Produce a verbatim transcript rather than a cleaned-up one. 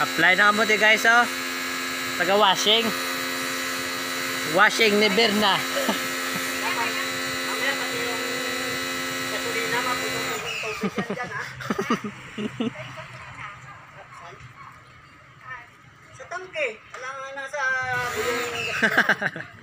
Apply na mo di guys oh. Taga washing. Washing ni Berna. Mamaya pati yung gasolina mapulong ng tubig yan ha. Sa tangke. Alam nga nasa bulong ng gasolina.